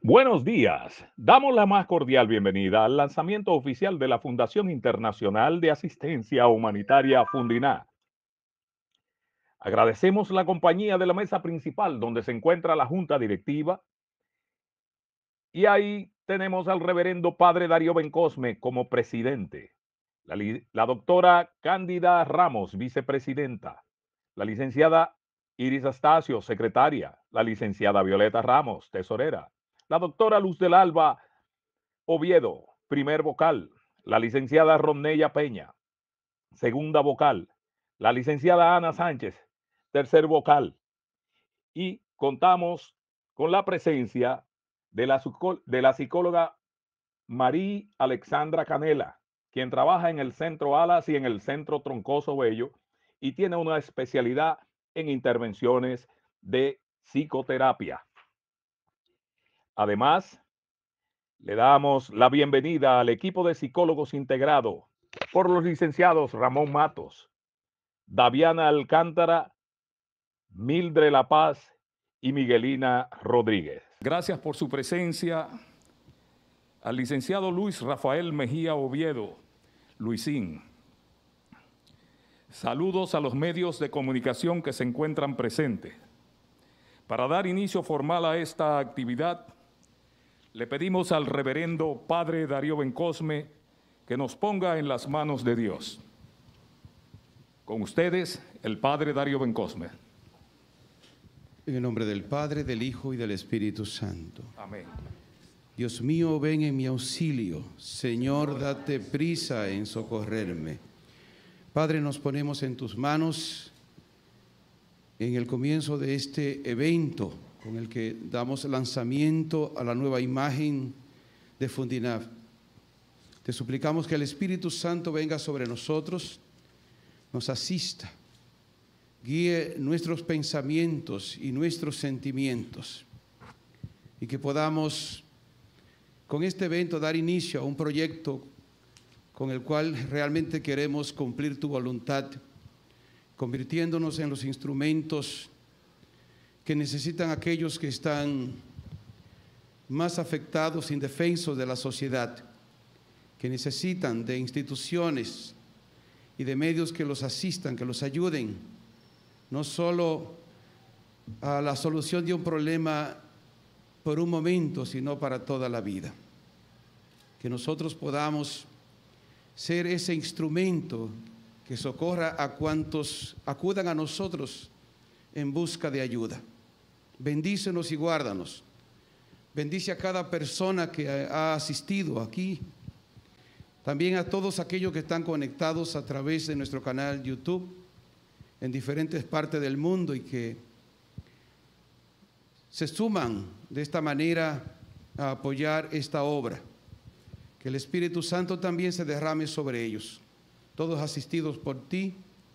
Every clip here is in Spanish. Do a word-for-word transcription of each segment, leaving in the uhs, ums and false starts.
Buenos días. Damos la más cordial bienvenida al lanzamiento oficial de la Fundación Internacional de Asistencia Humanitaria Fundiná. Agradecemos la compañía de la mesa principal donde se encuentra la junta directiva y ahí tenemos al reverendo padre Darío Bencosme como presidente, la, li- la doctora Cándida Ramos, vicepresidenta, la licenciada Iris Astacio, secretaria, la licenciada Violeta Ramos, tesorera, la doctora Luz del Alba Oviedo, primer vocal, la licenciada Ronella Peña, segunda vocal, la licenciada Ana Sánchez, tercer vocal, y contamos con la presencia de la, de la psicóloga María Alexandra Canela, quien trabaja en el Centro Alas y en el Centro Troncoso Bello y tiene una especialidad en intervenciones de psicoterapia. Además, le damos la bienvenida al equipo de psicólogos integrado por los licenciados Ramón Matos, Daviana Alcántara, Mildred La Paz y Miguelina Rodríguez. Gracias por su presencia al licenciado Luis Rafael Mejía Oviedo, Luisín. Saludos a los medios de comunicación que se encuentran presentes. Para dar inicio formal a esta actividad, le pedimos al reverendo padre Darío Bencosme que nos ponga en las manos de Dios. Con ustedes, el padre Darío Bencosme. En el nombre del Padre, del Hijo y del Espíritu Santo. Amén. Dios mío, ven en mi auxilio. Señor, date prisa en socorrerme. Padre, nos ponemos en tus manos en el comienzo de este evento con el que damos lanzamiento a la nueva imagen de Fundinab. Te suplicamos que el Espíritu Santo venga sobre nosotros, nos asista, guíe nuestros pensamientos y nuestros sentimientos, y que podamos con este evento dar inicio a un proyecto con el cual realmente queremos cumplir tu voluntad, convirtiéndonos en los instrumentos que necesitan aquellos que están más afectados, indefensos de la sociedad, que necesitan de instituciones y de medios que los asistan, que los ayuden, no solo a la solución de un problema por un momento, sino para toda la vida. Que nosotros podamos ser ese instrumento que socorra a cuantos acudan a nosotros en busca de ayuda. Bendícenos y guárdanos. Bendice a cada persona que ha asistido aquí. También a todos aquellos que están conectados a través de nuestro canal YouTube en diferentes partes del mundo y que se suman de esta manera a apoyar esta obra. Que el Espíritu Santo también se derrame sobre ellos. Todos asistidos por ti,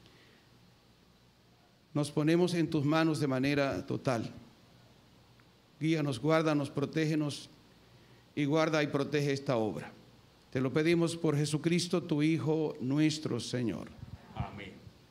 nos ponemos en tus manos de manera total. Guíanos, guárdanos, protégenos y guarda y protege esta obra. Te lo pedimos por Jesucristo, tu Hijo, nuestro Señor. Amén.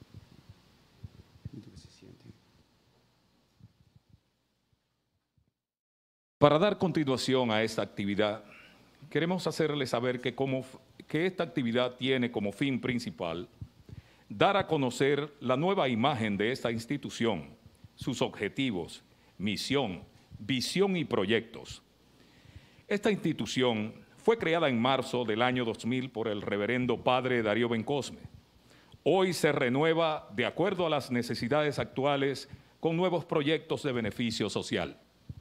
Para dar continuación a esta actividad, queremos hacerles saber que, como, que esta actividad tiene como fin principal dar a conocer la nueva imagen de esta institución, sus objetivos, misión, visión y proyectos. Esta institución fue creada en marzo del año dos mil por el reverendo padre Darío Bencosme. Hoy se renueva de acuerdo a las necesidades actuales con nuevos proyectos de beneficio social.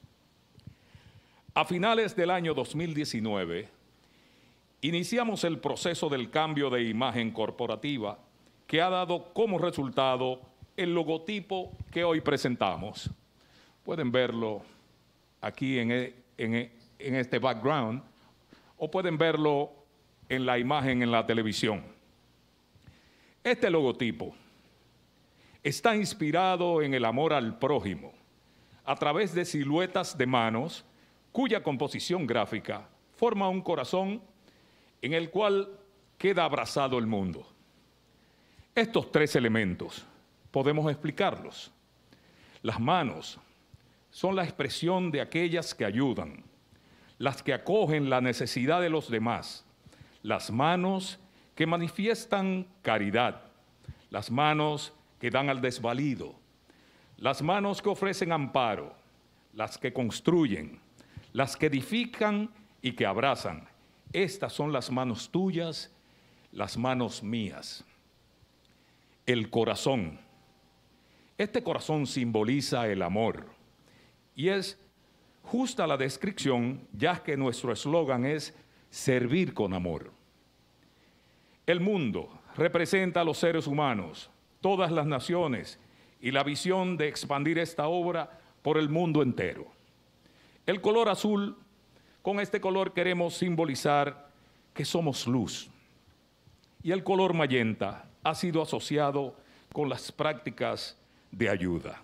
A finales del año dos mil diecinueve, iniciamos el proceso del cambio de imagen corporativa que ha dado como resultado el logotipo que hoy presentamos. Pueden verlo aquí en, en, en este background o pueden verlo en la imagen en la televisión. Este logotipo está inspirado en el amor al prójimo a través de siluetas de manos cuya composición gráfica forma un corazón en el cual queda abrazado el mundo. Estos tres elementos podemos explicarlos. Las manos son la expresión de aquellas que ayudan. las que acogen la necesidad de los demás, las manos que manifiestan caridad, las manos que dan al desvalido, las manos que ofrecen amparo, las que construyen, las que edifican y que abrazan. Estas son las manos tuyas, las manos mías. El corazón. Este corazón simboliza el amor y es justa la descripción, ya que nuestro eslogan es servir con amor. El mundo representa a los seres humanos, todas las naciones y la visión de expandir esta obra por el mundo entero. El color azul, con este color queremos simbolizar que somos luz. Y el color magenta ha sido asociado con las prácticas de ayuda.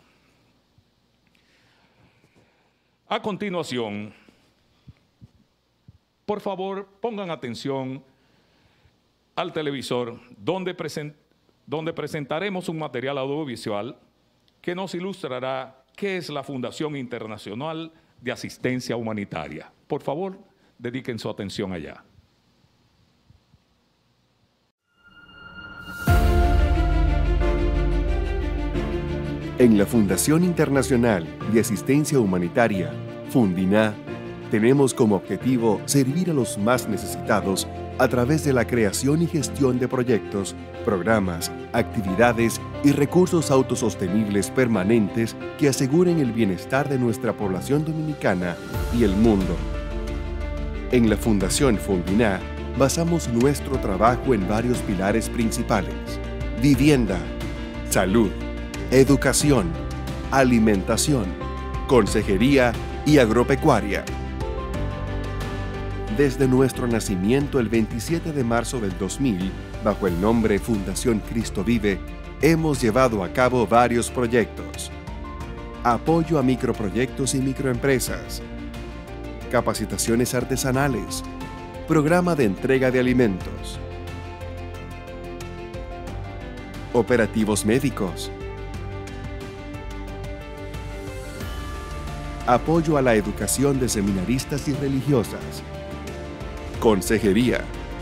A continuación, por favor, pongan atención al televisor donde, present, donde presentaremos un material audiovisual que nos ilustrará qué es la Fundación Internacional de Asistencia Humanitaria. Por favor, dediquen su atención allá. En la Fundación Internacional de Asistencia Humanitaria, Fundina, tenemos como objetivo servir a los más necesitados a través de la creación y gestión de proyectos, programas, actividades y recursos autosostenibles permanentes que aseguren el bienestar de nuestra población dominicana y el mundo. En la Fundación Fundina, basamos nuestro trabajo en varios pilares principales: vivienda, salud, educación, alimentación, consejería y agropecuaria. Desde nuestro nacimiento el veintisiete de marzo del dos mil, bajo el nombre Fundación Cristo Vive, hemos llevado a cabo varios proyectos: apoyo a microproyectos y microempresas, capacitaciones artesanales, programa de entrega de alimentos, operativos médicos, apoyo a la educación de seminaristas y religiosas, consejería.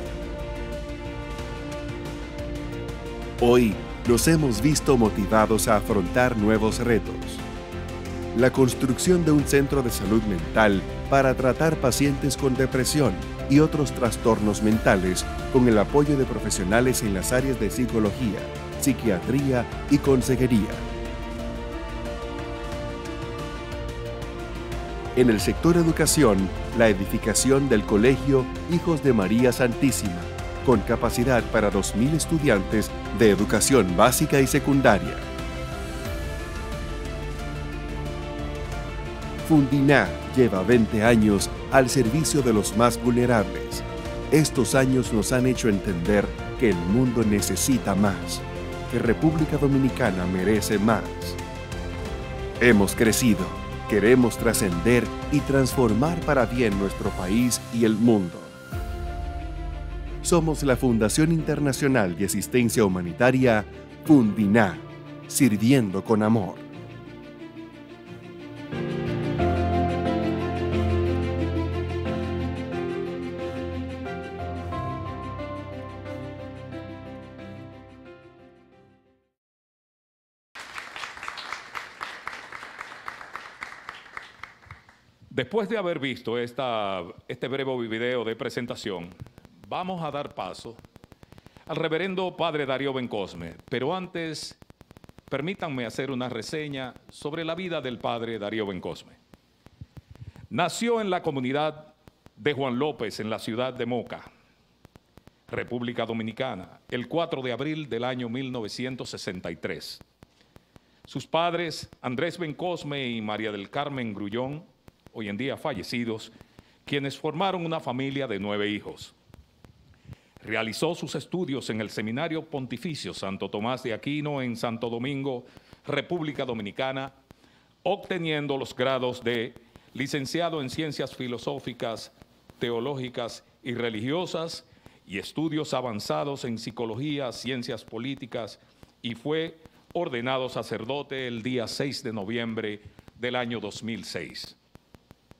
Hoy nos hemos visto motivados a afrontar nuevos retos. La construcción de un centro de salud mental para tratar pacientes con depresión y otros trastornos mentales con el apoyo de profesionales en las áreas de psicología, psiquiatría y consejería. En el sector educación, la edificación del Colegio Hijos de María Santísima, con capacidad para dos mil estudiantes de educación básica y secundaria. Fundina lleva veinte años al servicio de los más vulnerables. Estos años nos han hecho entender que el mundo necesita más, que República Dominicana merece más. Hemos crecido. Queremos trascender y transformar para bien nuestro país y el mundo. Somos la Fundación Internacional de Asistencia Humanitaria, Fundina, sirviendo con amor. Después de haber visto esta, este breve video de presentación, vamos a dar paso al reverendo Padre Darío Bencosme. Pero antes, permítanme hacer una reseña sobre la vida del Padre Darío Bencosme. Nació en la comunidad de Juan López, en la ciudad de Moca, República Dominicana, el cuatro de abril del año mil novecientos sesenta y tres. Sus padres, Andrés Bencosme y María del Carmen Grullón, hoy en día fallecidos, quienes formaron una familia de nueve hijos. Realizó sus estudios en el Seminario Pontificio Santo Tomás de Aquino en Santo Domingo, República Dominicana, obteniendo los grados de licenciado en Ciencias Filosóficas, Teológicas y Religiosas y estudios avanzados en Psicología, Ciencias Políticas, y fue ordenado sacerdote el día seis de noviembre del año dos mil seis.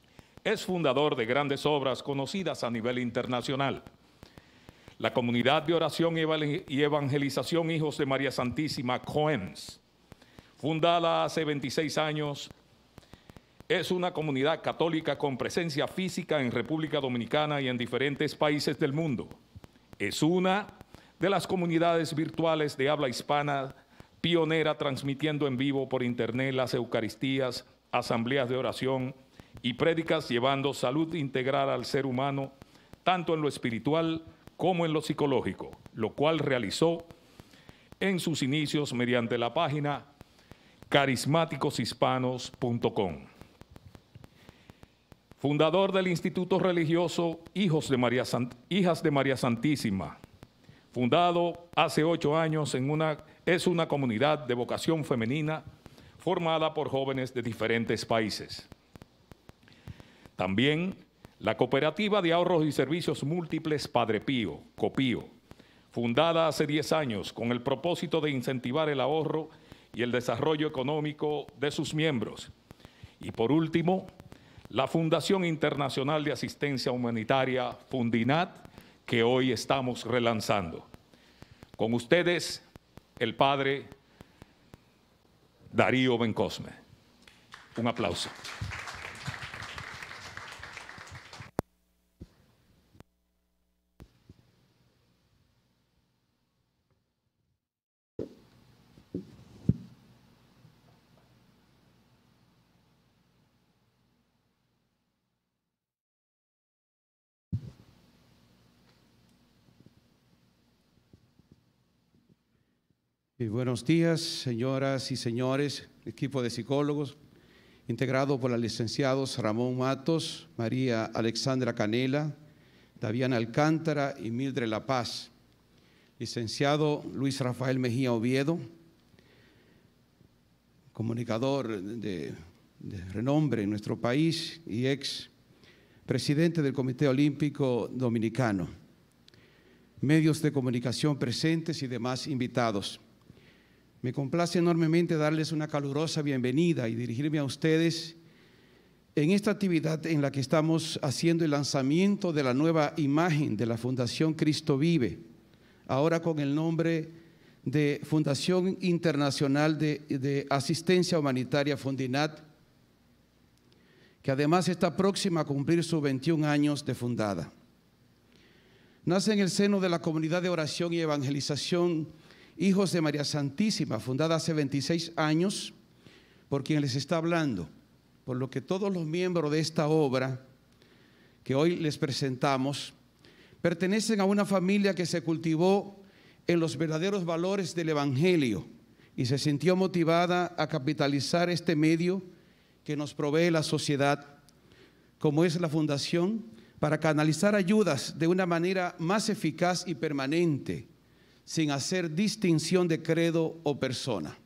es fundador de grandes obras conocidas a nivel internacional. La Comunidad de Oración y Evangelización Hijos de María Santísima, C O E M S, fundada hace veintiséis años, es una comunidad católica con presencia física en República Dominicana y en diferentes países del mundo. Es una de las comunidades virtuales de habla hispana pionera, transmitiendo en vivo por internet las Eucaristías, asambleas de oración y prédicas, llevando salud integral al ser humano, tanto en lo espiritual como en lo psicológico, lo cual realizó en sus inicios mediante la página carismáticos hispanos punto com. Fundador del Instituto Religioso Hijos de María Sant- Hijas de María Santísima, fundado hace ocho años, en una, es una comunidad de vocación femenina formada por jóvenes de diferentes países. También la Cooperativa de Ahorros y Servicios Múltiples Padre Pío, COPIO, fundada hace diez años con el propósito de incentivar el ahorro y el desarrollo económico de sus miembros. Y por último, la Fundación Internacional de Asistencia Humanitaria, Fundinat, que hoy estamos relanzando. Con ustedes, el Padre Darío Bencosme. Un aplauso. Y buenos días, señoras y señores, equipo de psicólogos, integrado por los licenciados Ramón Matos, María Alexandra Canela, Daviana Alcántara y Mildred La Paz, licenciado Luis Rafael Mejía Oviedo, comunicador de, de renombre en nuestro país y ex presidente del Comité Olímpico Dominicano, medios de comunicación presentes y demás invitados. Me complace enormemente darles una calurosa bienvenida y dirigirme a ustedes en esta actividad en la que estamos haciendo el lanzamiento de la nueva imagen de la Fundación Cristo Vive, ahora con el nombre de Fundación Internacional de, de Asistencia Humanitaria Fundinat, que además está próxima a cumplir sus veintiún años de fundada. Nace en el seno de la Comunidad de Oración y Evangelización Hijos de María Santísima, fundada hace veintiséis años, por quien les está hablando, por lo que todos los miembros de esta obra que hoy les presentamos pertenecen a una familia que se cultivó en los verdaderos valores del Evangelio y se sintió motivada a capitalizar este medio que nos provee la sociedad, como es la Fundación, para canalizar ayudas de una manera más eficaz y permanente, sin hacer distinción de credo o persona.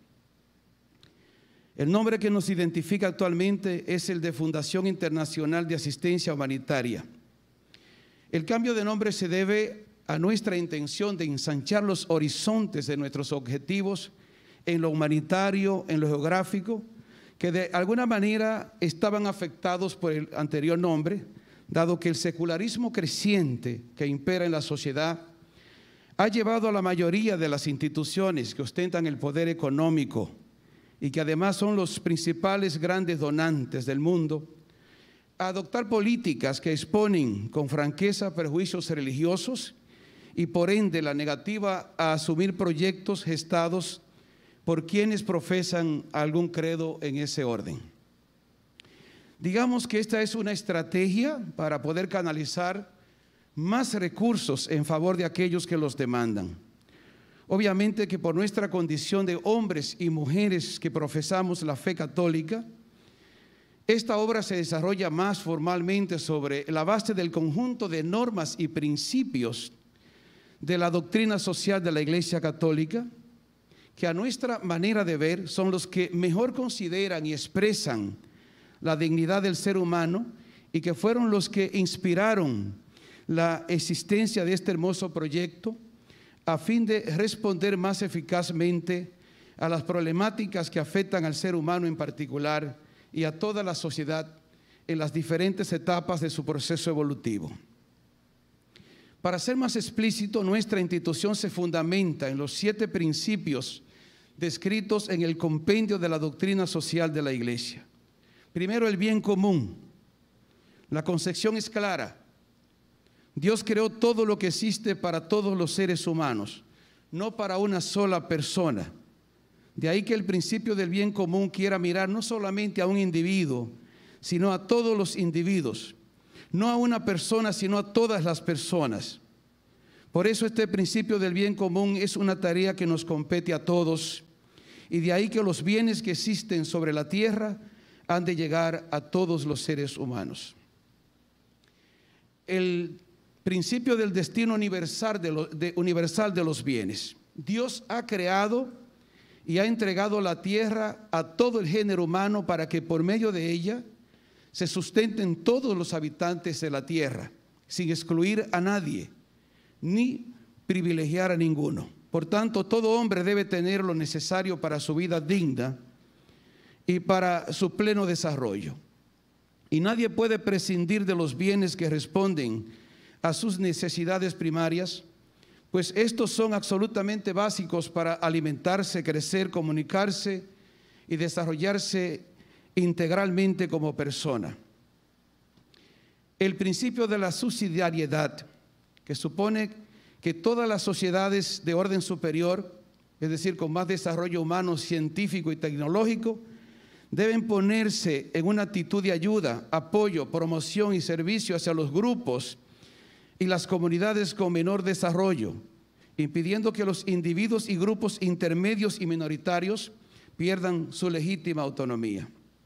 El nombre que nos identifica actualmente es el de Fundación Internacional de Asistencia Humanitaria. El cambio de nombre se debe a nuestra intención de ensanchar los horizontes de nuestros objetivos en lo humanitario, en lo geográfico, que de alguna manera estaban afectados por el anterior nombre, dado que el secularismo creciente que impera en la sociedad ha llevado a la mayoría de las instituciones que ostentan el poder económico y que además son los principales grandes donantes del mundo, a adoptar políticas que exponen con franqueza prejuicios religiosos y por ende la negativa a asumir proyectos gestados por quienes profesan algún credo en ese orden. Digamos que esta es una estrategia para poder canalizar más recursos en favor de aquellos que los demandan. Obviamente que por nuestra condición de hombres y mujeres que profesamos la fe católica, esta obra se desarrolla más formalmente sobre la base del conjunto de normas y principios de la doctrina social de la Iglesia Católica, que a nuestra manera de ver son los que mejor consideran y expresan la dignidad del ser humano y que fueron los que inspiraron la existencia de este hermoso proyecto a fin de responder más eficazmente a las problemáticas que afectan al ser humano en particular y a toda la sociedad en las diferentes etapas de su proceso evolutivo. Para ser más explícito, nuestra institución se fundamenta en los siete principios descritos en el compendio de la doctrina social de la Iglesia. Primero, el bien común. La concepción es clara. Dios creó todo lo que existe para todos los seres humanos, no para una sola persona. De ahí que el principio del bien común quiera mirar no solamente a un individuo, sino a todos los individuos. No a una persona, sino a todas las personas. Por eso este principio del bien común es una tarea que nos compete a todos. Y de ahí que los bienes que existen sobre la tierra han de llegar a todos los seres humanos. El principio del destino universal de, lo, de, universal de los bienes. Dios ha creado y ha entregado la tierra a todo el género humano para que por medio de ella se sustenten todos los habitantes de la tierra, sin excluir a nadie, ni privilegiar a ninguno. Por tanto, todo hombre debe tener lo necesario para su vida digna y para su pleno desarrollo. Y nadie puede prescindir de los bienes que responden a sus necesidades primarias, pues estos son absolutamente básicos para alimentarse, crecer, comunicarse y desarrollarse integralmente como persona. El principio de la subsidiariedad, que supone que todas las sociedades de orden superior, es decir, con más desarrollo humano, científico y tecnológico, deben ponerse en una actitud de ayuda, apoyo, promoción y servicio hacia los grupos y las comunidades con menor desarrollo, impidiendo que los individuos y grupos intermedios y minoritarios pierdan su legítima autonomía.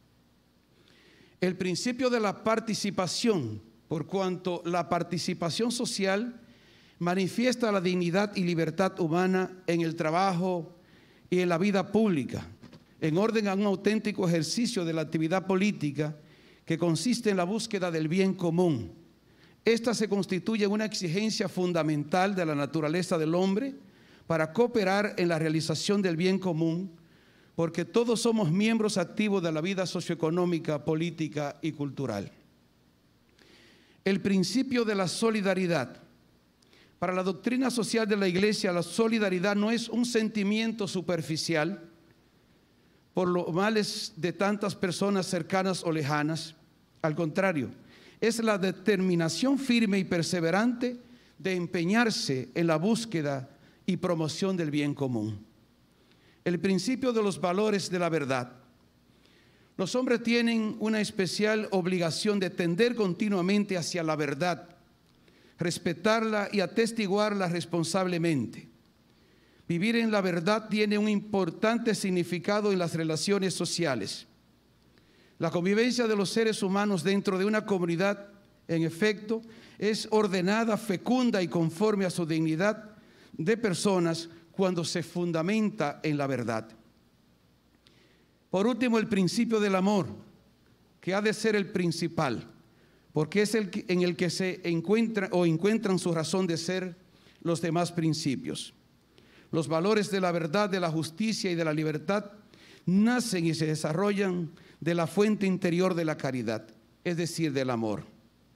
El principio de la participación, por cuanto la participación social manifiesta la dignidad y libertad humana en el trabajo y en la vida pública, en orden a un auténtico ejercicio de la actividad política que consiste en la búsqueda del bien común. Esta se constituye en una exigencia fundamental de la naturaleza del hombre para cooperar en la realización del bien común, porque todos somos miembros activos de la vida socioeconómica, política y cultural. El principio de la solidaridad. Para la doctrina social de la Iglesia, la solidaridad no es un sentimiento superficial por los males de tantas personas cercanas o lejanas. Al contrario, es la determinación firme y perseverante de empeñarse en la búsqueda y promoción del bien común. El principio de los valores de la verdad. Los hombres tienen una especial obligación de tender continuamente hacia la verdad, respetarla y atestiguarla responsablemente. Vivir en la verdad tiene un importante significado en las relaciones sociales. La convivencia de los seres humanos dentro de una comunidad, en efecto, es ordenada, fecunda y conforme a su dignidad de personas cuando se fundamenta en la verdad. Por último, el principio del amor, que ha de ser el principal, porque es el que, en el que se encuentra o encuentran su razón de ser los demás principios. Los valores de la verdad, de la justicia y de la libertad nacen y se desarrollan de la fuente interior de la caridad, es decir, del amor.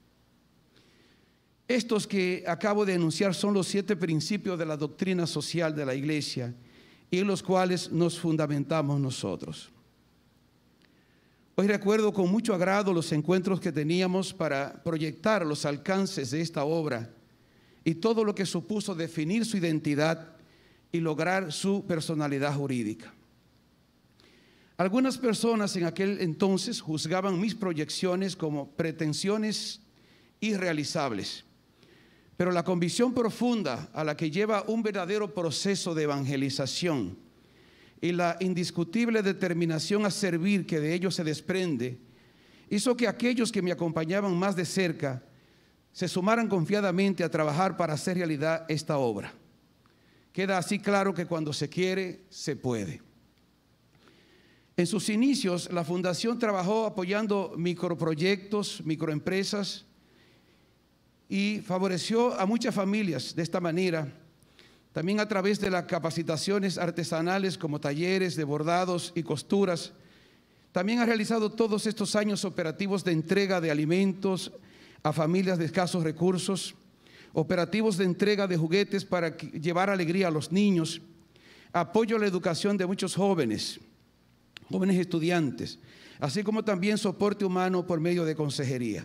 Estos que acabo de enunciar son los siete principios de la doctrina social de la Iglesia y en los cuales nos fundamentamos nosotros. Hoy recuerdo con mucho agrado los encuentros que teníamos para proyectar los alcances de esta obra y todo lo que supuso definir su identidad y lograr su personalidad jurídica. Algunas personas en aquel entonces juzgaban mis proyecciones como pretensiones irrealizables, pero la convicción profunda a la que lleva un verdadero proceso de evangelización y la indiscutible determinación a servir que de ello se desprende, hizo que aquellos que me acompañaban más de cerca se sumaran confiadamente a trabajar para hacer realidad esta obra. Queda así claro que cuando se quiere, se puede. En sus inicios, la Fundación trabajó apoyando microproyectos, microempresas y favoreció a muchas familias de esta manera, también a través de las capacitaciones artesanales como talleres de bordados y costuras, También ha realizado todos estos años operativos de entrega de alimentos a familias de escasos recursos, operativos de entrega de juguetes para llevar alegría a los niños, apoyo a la educación de muchos jóvenes, jóvenes estudiantes, así como también soporte humano por medio de consejería.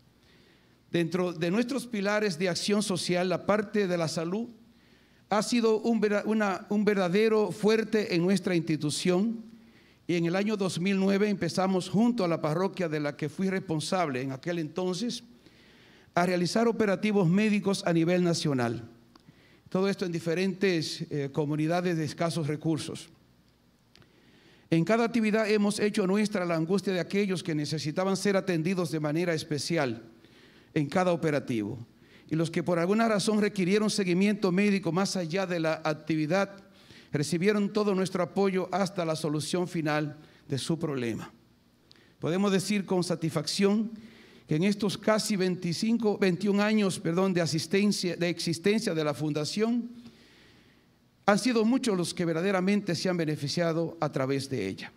Dentro de nuestros pilares de acción social, la parte de la salud ha sido un, una, un verdadero fuerte en nuestra institución, y en el año dos mil nueve empezamos junto a la parroquia de la que fui responsable en aquel entonces a realizar operativos médicos a nivel nacional. Todo esto en diferentes eh, comunidades de escasos recursos. En cada actividad hemos hecho nuestra la angustia de aquellos que necesitaban ser atendidos de manera especial en cada operativo, y los que por alguna razón requirieron seguimiento médico más allá de la actividad recibieron todo nuestro apoyo hasta la solución final de su problema. Podemos decir con satisfacción que en estos casi veinticinco, veintiún años perdón, de, asistencia, de existencia de la Fundación, han sido muchos los que verdaderamente se han beneficiado a través de ella.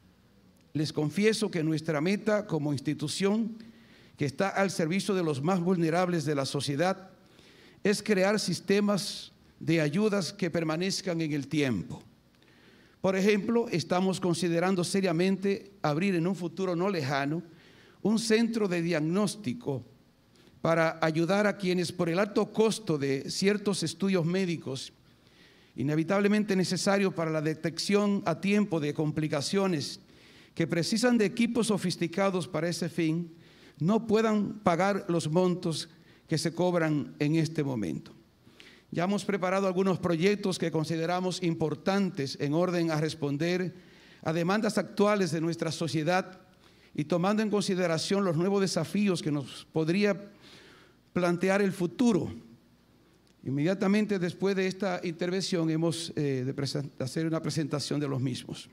Les confieso que nuestra meta como institución, que está al servicio de los más vulnerables de la sociedad, es crear sistemas de ayudas que permanezcan en el tiempo. Por ejemplo, estamos considerando seriamente abrir en un futuro no lejano un centro de diagnóstico para ayudar a quienes por el alto costo de ciertos estudios médicos, inevitablemente necesarios para la detección a tiempo de complicaciones que precisan de equipos sofisticados para ese fin, no puedan pagar los montos que se cobran en este momento. Ya hemos preparado algunos proyectos que consideramos importantes en orden a responder a demandas actuales de nuestra sociedad y tomando en consideración los nuevos desafíos que nos podría plantear el futuro. Inmediatamente después de esta intervención hemos eh, de hacer una presentación de los mismos.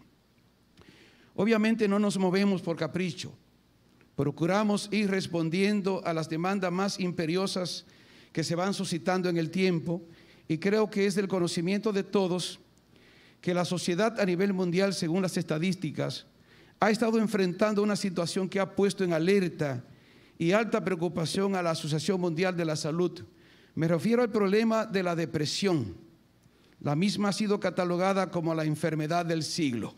Obviamente no nos movemos por capricho, procuramos ir respondiendo a las demandas más imperiosas que se van suscitando en el tiempo, y creo que es del conocimiento de todos que la sociedad a nivel mundial, según las estadísticas, ha estado enfrentando una situación que ha puesto en alerta y alta preocupación a la Asociación Mundial de la Salud. Me refiero al problema de la depresión. La misma ha sido catalogada como la enfermedad del siglo.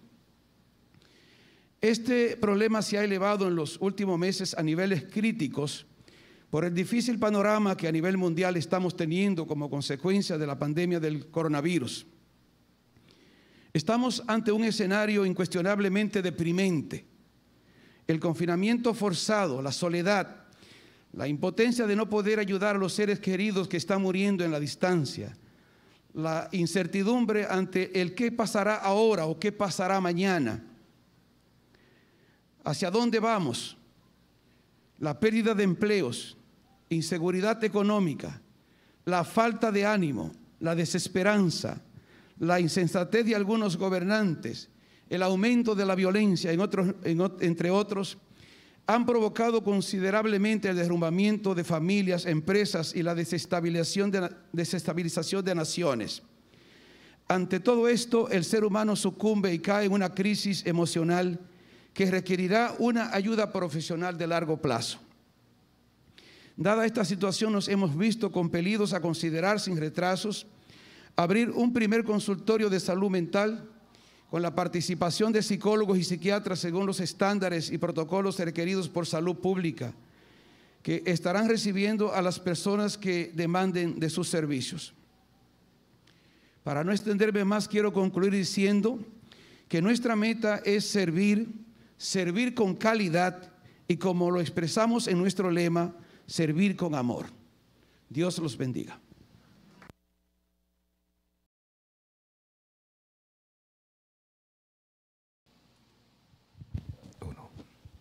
Este problema se ha elevado en los últimos meses a niveles críticos por el difícil panorama que a nivel mundial estamos teniendo como consecuencia de la pandemia del coronavirus. Estamos ante un escenario incuestionablemente deprimente. El confinamiento forzado, la soledad, la impotencia de no poder ayudar a los seres queridos que están muriendo en la distancia, la incertidumbre ante el qué pasará ahora o qué pasará mañana, hacia dónde vamos, la pérdida de empleos, inseguridad económica, la falta de ánimo, la desesperanza, la insensatez de algunos gobernantes, el aumento de la violencia, en otros, en, entre otros, han provocado considerablemente el derrumbamiento de familias, empresas y la desestabilización de, desestabilización de naciones. Ante todo esto, el ser humano sucumbe y cae en una crisis emocional que requerirá una ayuda profesional de largo plazo. Dada esta situación, nos hemos visto compelidos a considerar sin retrasos abrir un primer consultorio de salud mental con la participación de psicólogos y psiquiatras según los estándares y protocolos requeridos por salud pública, que estarán recibiendo a las personas que demanden de sus servicios. Para no extenderme más, quiero concluir diciendo que nuestra meta es servir, servir con calidad y, como lo expresamos en nuestro lema, servir con amor. Dios los bendiga. Uno.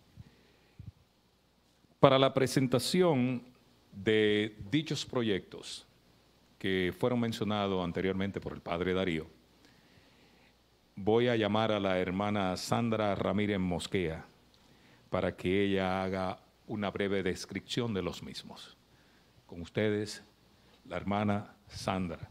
Para la presentación de dichos proyectos que fueron mencionados anteriormente por el padre Darío, voy a llamar a la hermana Sandra Ramírez Mosquea para que ella haga una breve descripción de los mismos. Con ustedes, la hermana Sandra.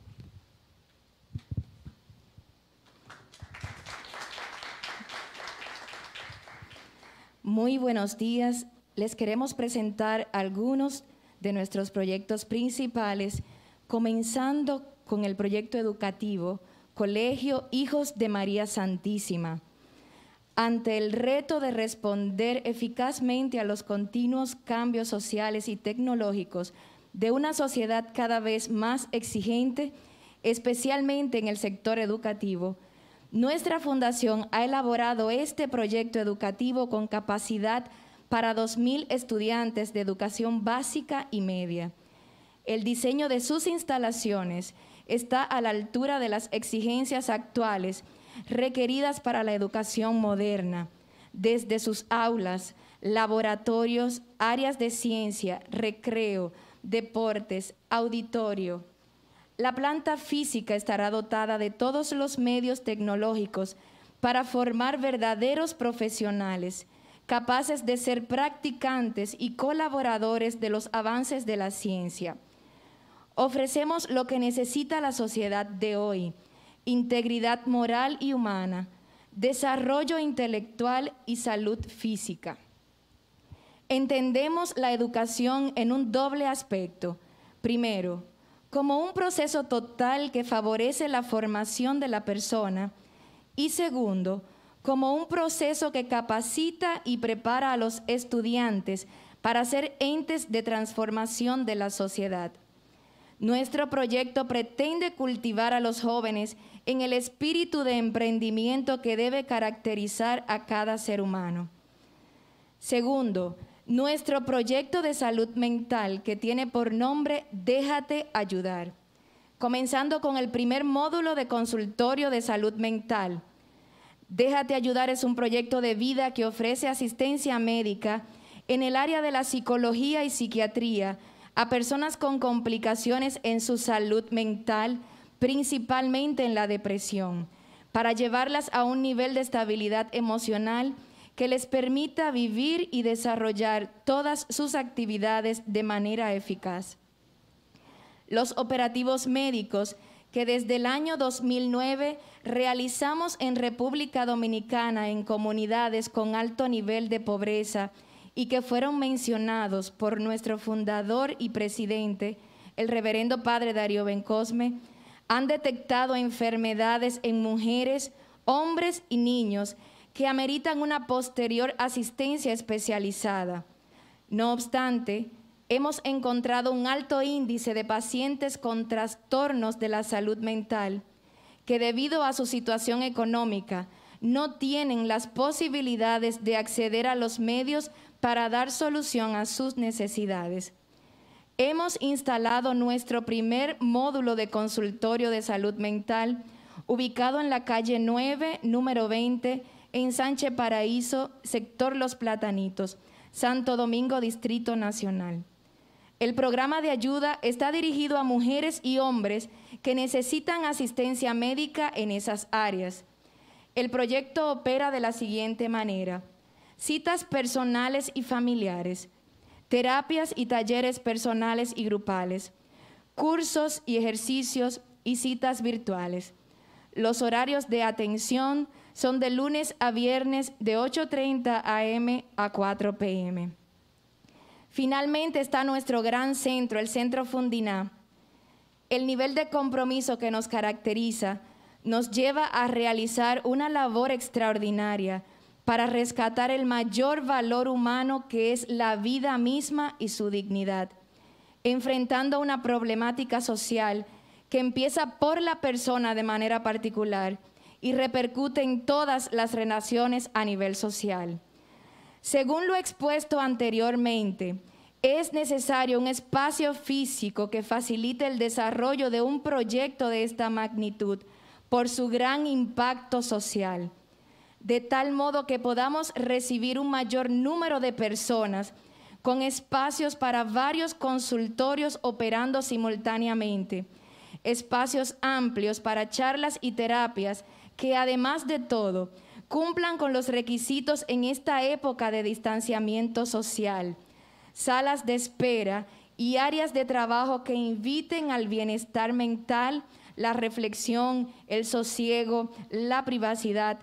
Muy buenos días. Les queremos presentar algunos de nuestros proyectos principales, comenzando con el proyecto educativo Colegio Hijos de María Santísima. Ante el reto de responder eficazmente a los continuos cambios sociales y tecnológicos de una sociedad cada vez más exigente, especialmente en el sector educativo, nuestra fundación ha elaborado este proyecto educativo con capacidad para dos mil estudiantes de educación básica y media. El diseño de sus instalaciones está a la altura de las exigencias actuales requeridas para la educación moderna, desde sus aulas, laboratorios, áreas de ciencia, recreo, deportes, auditorio. La planta física estará dotada de todos los medios tecnológicos para formar verdaderos profesionales, capaces de ser practicantes y colaboradores de los avances de la ciencia. Ofrecemos lo que necesita la sociedad de hoy: integridad moral y humana, desarrollo intelectual y salud física. Entendemos la educación en un doble aspecto. Primero, como un proceso total que favorece la formación de la persona, y segundo, como un proceso que capacita y prepara a los estudiantes para ser entes de transformación de la sociedad. Nuestro proyecto pretende cultivar a los jóvenes en el espíritu de emprendimiento que debe caracterizar a cada ser humano. Segundo, nuestro proyecto de salud mental, que tiene por nombre Déjate Ayudar, comenzando con el primer módulo de consultorio de salud mental. Déjate Ayudar es un proyecto de vida que ofrece asistencia médica en el área de la psicología y psiquiatría a personas con complicaciones en su salud mental, principalmente en la depresión, para llevarlas a un nivel de estabilidad emocional que les permita vivir y desarrollar todas sus actividades de manera eficaz. Los operativos médicos que desde el año dos mil nueve realizamos en República Dominicana en comunidades con alto nivel de pobreza y que fueron mencionados por nuestro fundador y presidente, el reverendo padre Darío Bencosme, han detectado enfermedades en mujeres, hombres y niños que ameritan una posterior asistencia especializada. No obstante, hemos encontrado un alto índice de pacientes con trastornos de la salud mental que, debido a su situación económica, no tienen las posibilidades de acceder a los medios para dar solución a sus necesidades. Hemos instalado nuestro primer módulo de consultorio de salud mental, ubicado en la calle nueve, número veinte, en Sánchez Paraíso, sector Los Platanitos, Santo Domingo, Distrito Nacional. El programa de ayuda está dirigido a mujeres y hombres que necesitan asistencia médica en esas áreas. El proyecto opera de la siguiente manera: citas personales y familiares, terapias y talleres personales y grupales, cursos y ejercicios y citas virtuales. Los horarios de atención son de lunes a viernes de ocho treinta a eme a cuatro pe eme. Finalmente está nuestro gran centro, el Centro Fundiná. El nivel de compromiso que nos caracteriza nos lleva a realizar una labor extraordinaria para rescatar el mayor valor humano, que es la vida misma y su dignidad, enfrentando una problemática social que empieza por la persona de manera particular y repercute en todas las relaciones a nivel social. Según lo expuesto anteriormente, es necesario un espacio físico que facilite el desarrollo de un proyecto de esta magnitud por su gran impacto social, de tal modo que podamos recibir un mayor número de personas con espacios para varios consultorios operando simultáneamente, espacios amplios para charlas y terapias que, además de todo, cumplan con los requisitos en esta época de distanciamiento social, salas de espera y áreas de trabajo que inviten al bienestar mental, la reflexión, el sosiego, la privacidad,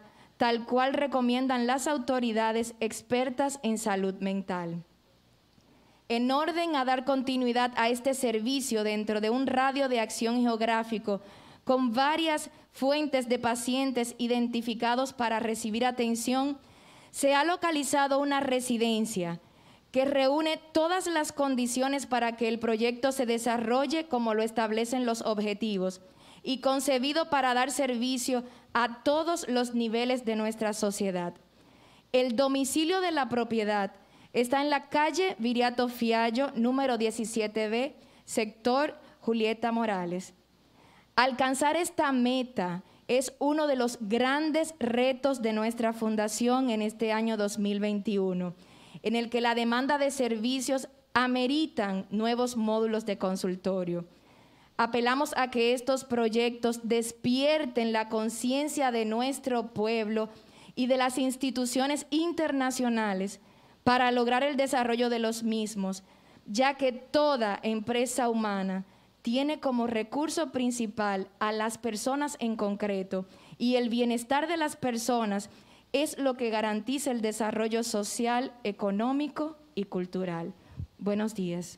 tal cual recomiendan las autoridades expertas en salud mental. En orden a dar continuidad a este servicio dentro de un radio de acción geográfico con varias fuentes de pacientes identificados para recibir atención, se ha localizado una residencia que reúne todas las condiciones para que el proyecto se desarrolle como lo establecen los objetivos y concebido para dar servicio a todos los niveles de nuestra sociedad. El domicilio de la propiedad está en la calle Viriato Fiallo, número diecisiete B, sector Julieta Morales. Alcanzar esta meta es uno de los grandes retos de nuestra fundación en este año dos mil veintiuno, en el que la demanda de servicios ameritan nuevos módulos de consultorio. Apelamos a que estos proyectos despierten la conciencia de nuestro pueblo y de las instituciones internacionales para lograr el desarrollo de los mismos, ya que toda empresa humana tiene como recurso principal a las personas en concreto, y el bienestar de las personas es lo que garantiza el desarrollo social, económico y cultural. Buenos días.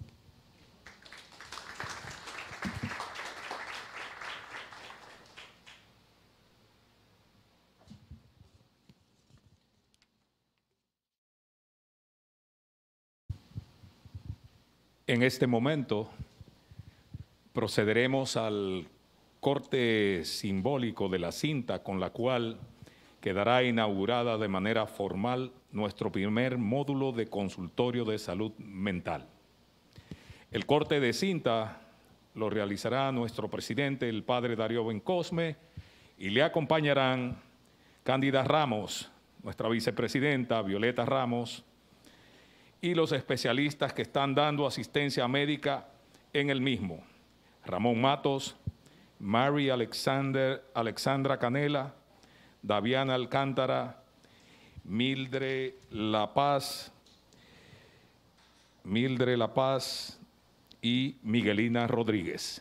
En este momento procederemos al corte simbólico de la cinta con la cual quedará inaugurada de manera formal nuestro primer módulo de consultorio de salud mental. El corte de cinta lo realizará nuestro presidente, el padre Darío Bencosme, y le acompañarán Cándida Ramos, nuestra vicepresidenta, Violeta Ramos, y los especialistas que están dando asistencia médica en el mismo: Ramón Matos, Mary Alexander, Alexandra Canela, Daviana Alcántara, Mildred La Paz, Mildred La Paz y Miguelina Rodríguez.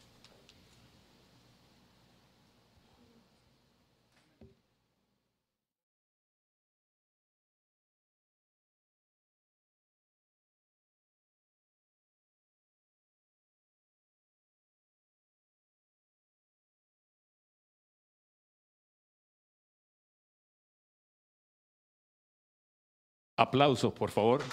Aplausos, por favor.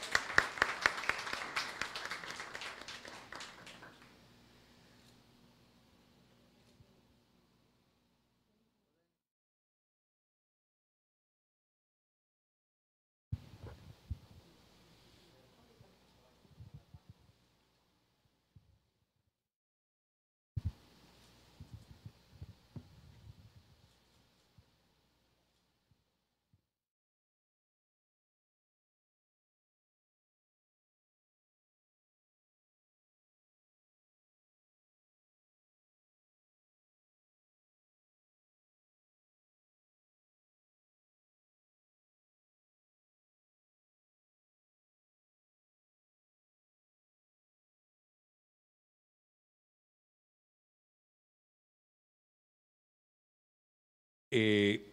Eh,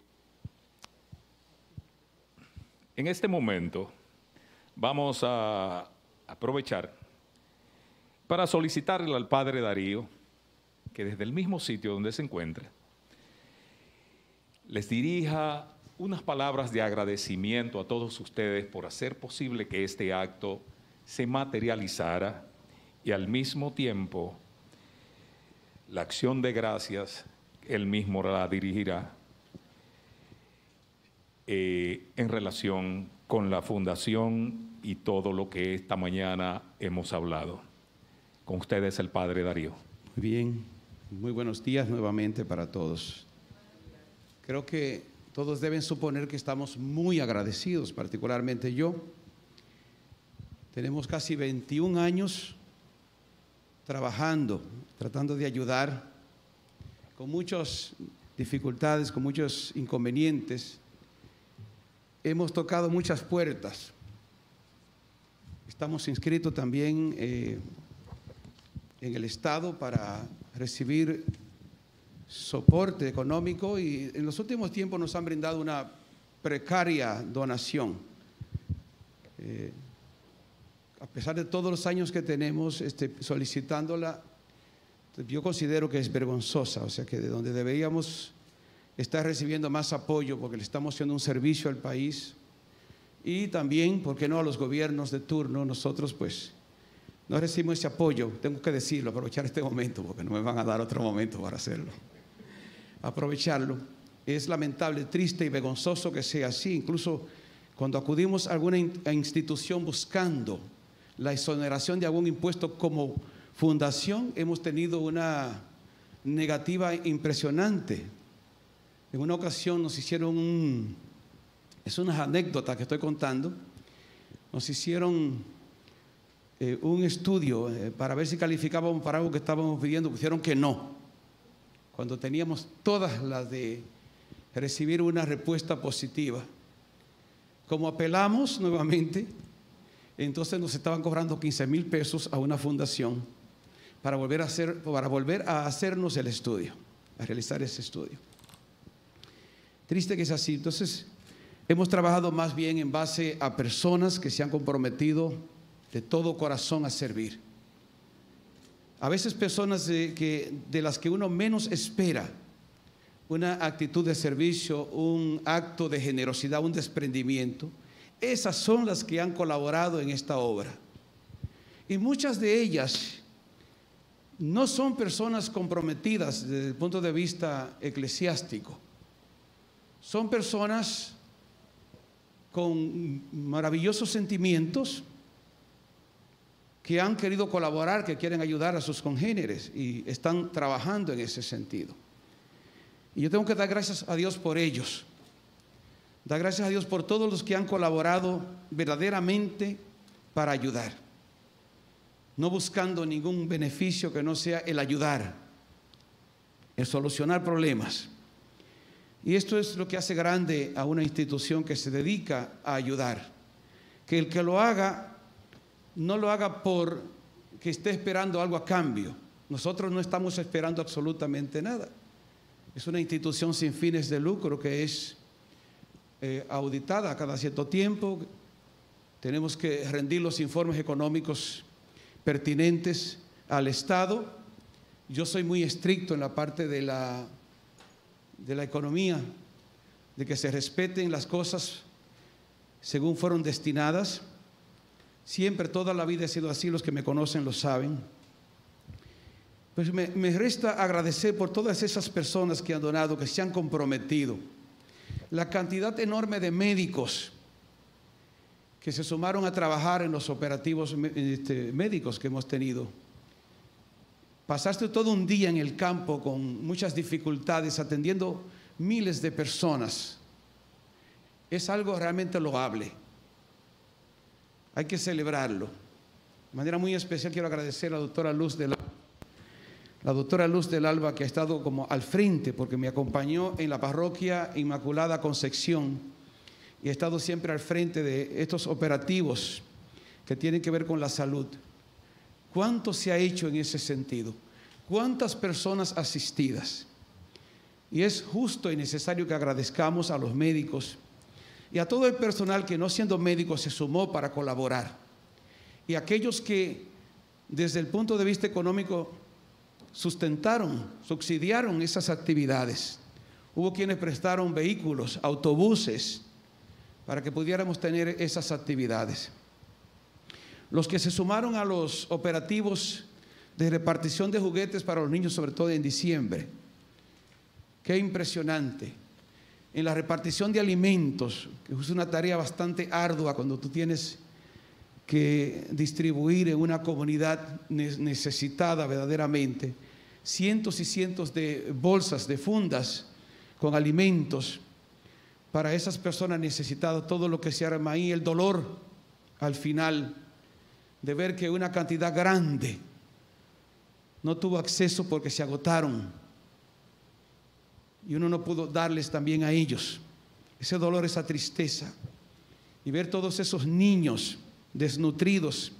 en este momento vamos a aprovechar para solicitarle al padre Darío que desde el mismo sitio donde se encuentra les dirija unas palabras de agradecimiento a todos ustedes por hacer posible que este acto se materializara, y al mismo tiempo la acción de gracias él mismo la dirigirá Eh, en relación con la fundación y todo lo que esta mañana hemos hablado. Con ustedes el padre Darío. Muy bien, muy buenos días nuevamente para todos. Creo que todos deben suponer que estamos muy agradecidos, particularmente yo. Tenemos casi veintiún años trabajando, tratando de ayudar, con muchas dificultades, con muchos inconvenientes. Hemos tocado muchas puertas. Estamos inscritos también eh, en el Estado para recibir soporte económico y en los últimos tiempos nos han brindado una precaria donación. Eh, a pesar de todos los años que tenemos este, solicitándola, yo considero que es vergonzosa, o sea que de donde deberíamos estar recibiendo más apoyo porque le estamos haciendo un servicio al país y también, ¿por qué no?, a los gobiernos de turno. Nosotros pues no recibimos ese apoyo, tengo que decirlo, aprovechar este momento porque no me van a dar otro momento para hacerlo. Aprovecharlo. Es lamentable, triste y vergonzoso que sea así. Incluso cuando acudimos a alguna institución buscando la exoneración de algún impuesto como fundación, hemos tenido una negativa impresionante. En una ocasión nos hicieron un, es una anécdota que estoy contando, nos hicieron eh, un estudio eh, para ver si calificábamos para algo que estábamos pidiendo, pusieron que no, cuando teníamos todas las de recibir una respuesta positiva. Como apelamos nuevamente, entonces nos estaban cobrando quince mil pesos a una fundación para volver a hacer, para volver a hacernos el estudio, a realizar ese estudio. Triste que es así. Entonces, hemos trabajado más bien en base a personas que se han comprometido de todo corazón a servir. A veces personas de, que, de las que uno menos espera una actitud de servicio, un acto de generosidad, un desprendimiento. Esas son las que han colaborado en esta obra. Y muchas de ellas no son personas comprometidas desde el punto de vista eclesiástico. Son personas con maravillosos sentimientos que han querido colaborar, que quieren ayudar a sus congéneres y están trabajando en ese sentido. Y yo tengo que dar gracias a Dios por ellos. Dar gracias a Dios por todos los que han colaborado verdaderamente para ayudar. No buscando ningún beneficio que no sea el ayudar, el solucionar problemas. Y esto es lo que hace grande a una institución que se dedica a ayudar. Que el que lo haga, no lo haga por que esté esperando algo a cambio. Nosotros no estamos esperando absolutamente nada. Es una institución sin fines de lucro que es eh, auditada cada cierto tiempo. Tenemos que rendir los informes económicos pertinentes al Estado. Yo soy muy estricto en la parte de la, de la economía, de que se respeten las cosas según fueron destinadas. Siempre, toda la vida he sido así, los que me conocen lo saben. Pues me, me resta agradecer por todas esas personas que han donado, que se han comprometido. La cantidad enorme de médicos que se sumaron a trabajar en los operativos este, médicos que hemos tenido. Pasaste todo un día en el campo con muchas dificultades, atendiendo miles de personas. Es algo realmente loable. Hay que celebrarlo. De manera muy especial quiero agradecer a la doctora Luz del Alba, la doctora Luz del Alba, que ha estado como al frente, porque me acompañó en la parroquia Inmaculada Concepción y ha estado siempre al frente de estos operativos que tienen que ver con la salud. ¿Cuánto se ha hecho en ese sentido? ¿Cuántas personas asistidas? Y es justo y necesario que agradezcamos a los médicos y a todo el personal que, no siendo médicos, se sumó para colaborar. Y aquellos que desde el punto de vista económico sustentaron, subsidiaron esas actividades. Hubo quienes prestaron vehículos, autobuses, para que pudiéramos tener esas actividades. Los que se sumaron a los operativos de repartición de juguetes para los niños, sobre todo en diciembre. Qué impresionante. En la repartición de alimentos, que es una tarea bastante ardua cuando tú tienes que distribuir en una comunidad necesitada verdaderamente cientos y cientos de bolsas, de fundas con alimentos para esas personas necesitadas, todo lo que se arma ahí, el dolor al final de ver que una cantidad grande no tuvo acceso porque se agotaron y uno no pudo darles también a ellos. Ese dolor, esa tristeza, y ver todos esos niños desnutridos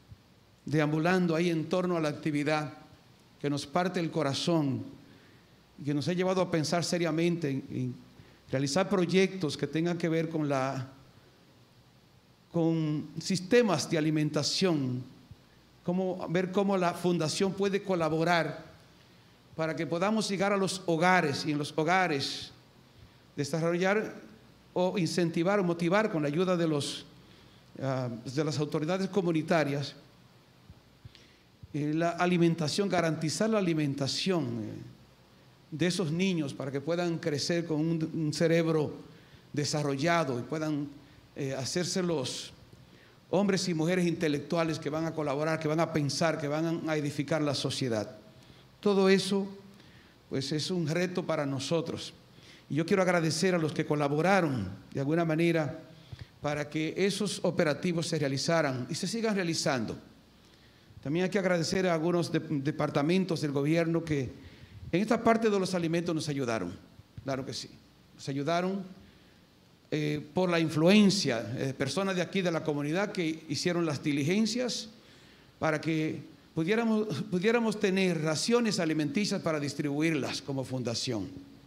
deambulando ahí en torno a la actividad, que nos parte el corazón que nos ha llevado a pensar seriamente en, en realizar proyectos que tengan que ver con, la, con sistemas de alimentación, cómo, ver cómo la fundación puede colaborar para que podamos llegar a los hogares y en los hogares desarrollar o incentivar o motivar con la ayuda de, los, uh, de las autoridades comunitarias eh, la alimentación, garantizar la alimentación eh, de esos niños para que puedan crecer con un, un cerebro desarrollado y puedan eh, hacerse los hombres y mujeres intelectuales que van a colaborar, que van a pensar, que van a edificar la sociedad. Todo eso pues es un reto para nosotros. Y yo quiero agradecer a los que colaboraron de alguna manera para que esos operativos se realizaran y se sigan realizando. También hay que agradecer a algunos de, departamentos del gobierno que en esta parte de los alimentos nos ayudaron. Claro que sí, nos ayudaron eh, por la influencia de eh, personas de aquí de la comunidad que hicieron las diligencias para que pudiéramos, pudiéramos tener raciones alimenticias para distribuirlas como fundación.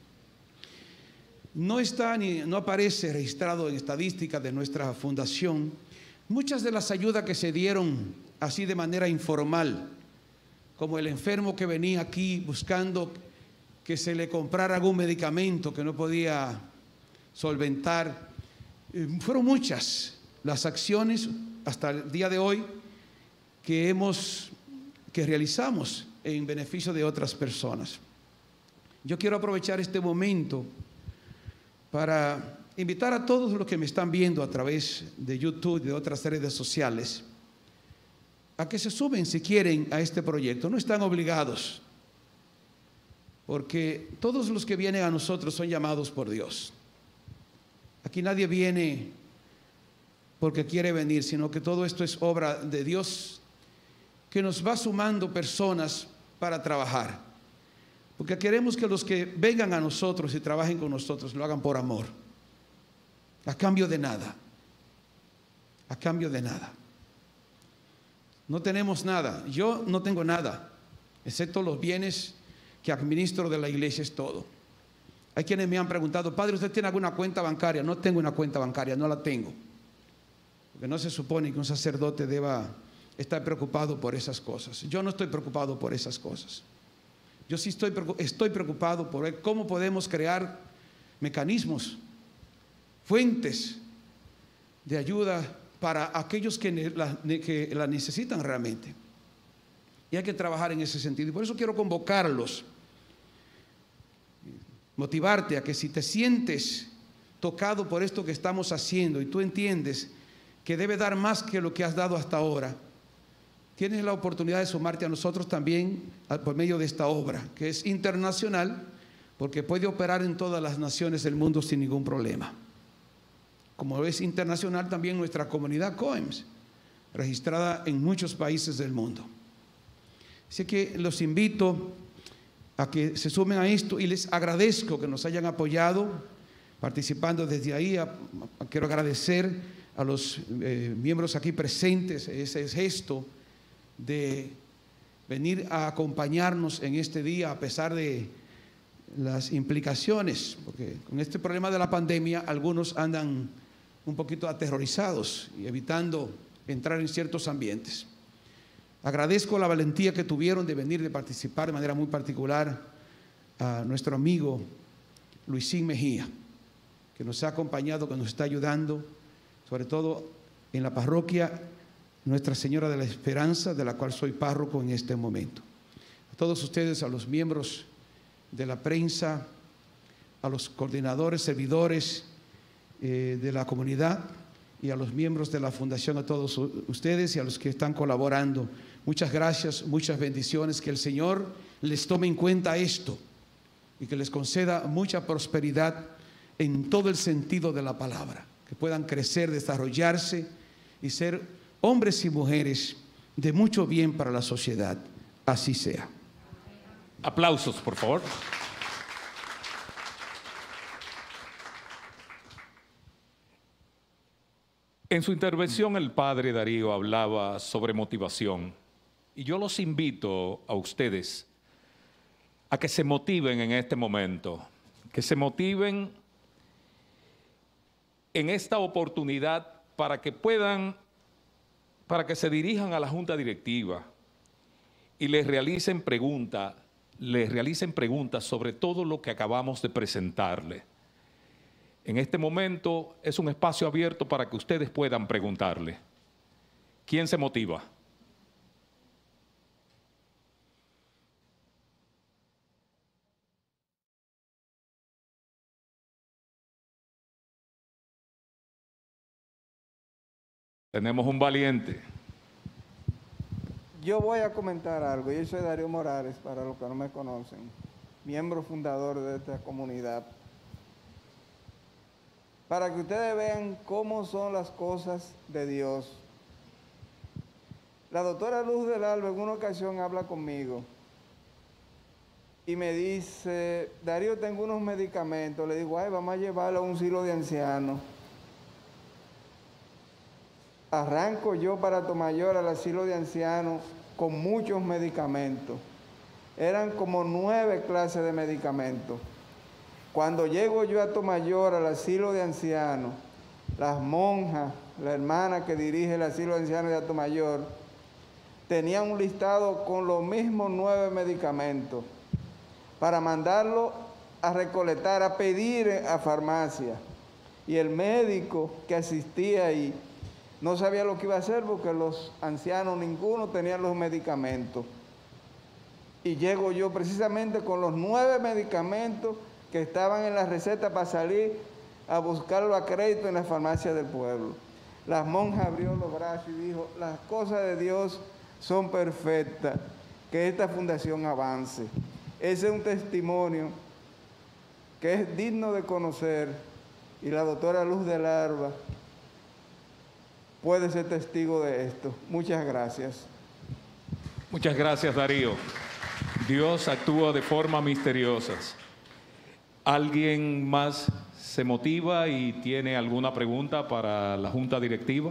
No está ni no aparece registrado en estadísticas de nuestra fundación muchas de las ayudas que se dieron así de manera informal, como el enfermo que venía aquí buscando que se le comprara algún medicamento que no podía solventar. Fueron muchas las acciones hasta el día de hoy que hemos que realizamos en beneficio de otras personas. Yo quiero aprovechar este momento para invitar a todos los que me están viendo a través de YouTube y de otras redes sociales a que se sumen si quieren a este proyecto. No están obligados, porque todos los que vienen a nosotros son llamados por Dios. Aquí nadie viene porque quiere venir, sino que todo esto es obra de Dios que nos va sumando personas para trabajar. Porque queremos que los que vengan a nosotros y trabajen con nosotros lo hagan por amor, a cambio de nada, a cambio de nada. No tenemos nada, yo no tengo nada, excepto los bienes que administro de la iglesia, es todo. Hay quienes me han preguntado, padre, ¿usted tiene alguna cuenta bancaria? No tengo una cuenta bancaria, no la tengo. Porque no se supone que un sacerdote deba estar preocupado por esas cosas. Yo no estoy preocupado por esas cosas. Yo sí estoy, estoy preocupado por ver cómo podemos crear mecanismos, fuentes de ayuda para aquellos que la, que la necesitan realmente. Y hay que trabajar en ese sentido. Y por eso quiero convocarlos, motivarte a que si te sientes tocado por esto que estamos haciendo y tú entiendes que debe dar más que lo que has dado hasta ahora, tienes la oportunidad de sumarte a nosotros también por medio de esta obra, que es internacional, porque puede operar en todas las naciones del mundo sin ningún problema. Como es internacional también nuestra comunidad COEMS, registrada en muchos países del mundo. Así que los invito a que se sumen a esto y les agradezco que nos hayan apoyado participando desde ahí. A, a, quiero agradecer a los eh, miembros aquí presentes ese gesto de venir a acompañarnos en este día a pesar de las implicaciones, porque con este problema de la pandemia algunos andan un poquito aterrorizados y evitando entrar en ciertos ambientes. Agradezco la valentía que tuvieron de venir, de participar de manera muy particular a nuestro amigo Luisín Mejía, que nos ha acompañado, que nos está ayudando, sobre todo en la parroquia Nuestra Señora de la Esperanza, de la cual soy párroco en este momento. A todos ustedes, a los miembros de la prensa, a los coordinadores, servidores eh, de la comunidad y a los miembros de la fundación, a todos ustedes y a los que están colaborando. Muchas gracias, muchas bendiciones, que el Señor les tome en cuenta esto y que les conceda mucha prosperidad en todo el sentido de la palabra, que puedan crecer, desarrollarse y ser hombres y mujeres de mucho bien para la sociedad. Así sea. Aplausos, por favor. En su intervención el padre Darío hablaba sobre motivación y yo los invito a ustedes a que se motiven en este momento, que se motiven en esta oportunidad para que puedan, para que se dirijan a la Junta Directiva y les realicen preguntas, les realicen preguntas sobre todo lo que acabamos de presentarles. En este momento es un espacio abierto para que ustedes puedan preguntarle. ¿Quién se motiva? Tenemos un valiente. Yo voy a comentar algo. Yo soy Darío Morales, para los que no me conocen, miembro fundador de esta comunidad. Para que ustedes vean cómo son las cosas de Dios. La doctora Luz del Alba en una ocasión habla conmigo y me dice, Darío, tengo unos medicamentos. Le digo, ay, vamos a llevarlo a un asilo de ancianos. Arranco yo para Tomayor al asilo de ancianos con muchos medicamentos. Eran como nueve clases de medicamentos. Cuando llego yo a Tomayor al asilo de ancianos, las monjas, la hermana que dirige el asilo de ancianos de Atomayor, tenían un listado con los mismos nueve medicamentos para mandarlo a recolectar, a pedir a farmacia. Y el médico que asistía ahí no sabía lo que iba a hacer porque los ancianos, ninguno tenían los medicamentos. Y llego yo precisamente con los nueve medicamentos que estaban en la receta para salir a buscarlo a crédito en la farmacia del pueblo. La monja abrió los brazos y dijo, las cosas de Dios son perfectas, que esta fundación avance. Ese es un testimonio que es digno de conocer y la doctora Luz del Alba puede ser testigo de esto. Muchas gracias. Muchas gracias, Darío. Dios actúa de forma misteriosa. ¿Alguien más se motiva y tiene alguna pregunta para la Junta Directiva?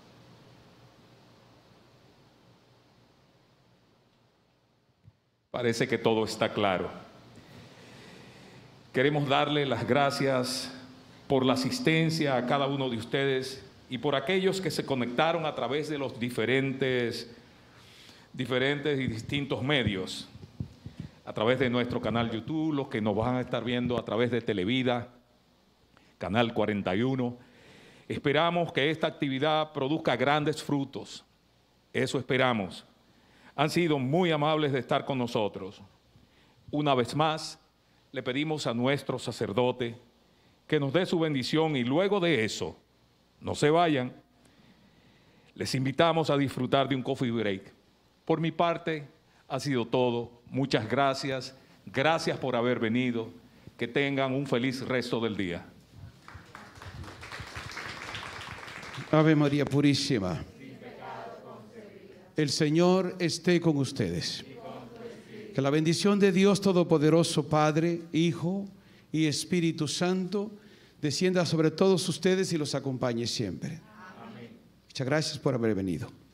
Parece que todo está claro. Queremos darle las gracias por la asistencia a cada uno de ustedes y por aquellos que se conectaron a través de los diferentes, diferentes y distintos medios, a través de nuestro canal YouTube, los que nos van a estar viendo a través de Televida, Canal cuarenta y uno. Esperamos que esta actividad produzca grandes frutos. Eso esperamos. Han sido muy amables de estar con nosotros. Una vez más, le pedimos a nuestro sacerdote que nos dé su bendición y luego de eso, no se vayan, les invitamos a disfrutar de un coffee break. Por mi parte, ha sido todo. Muchas gracias. Gracias por haber venido. Que tengan un feliz resto del día. Ave María Purísima. El Señor esté con ustedes. Que la bendición de Dios Todopoderoso, Padre, Hijo y Espíritu Santo, descienda sobre todos ustedes y los acompañe siempre. Amén. Muchas gracias por haber venido.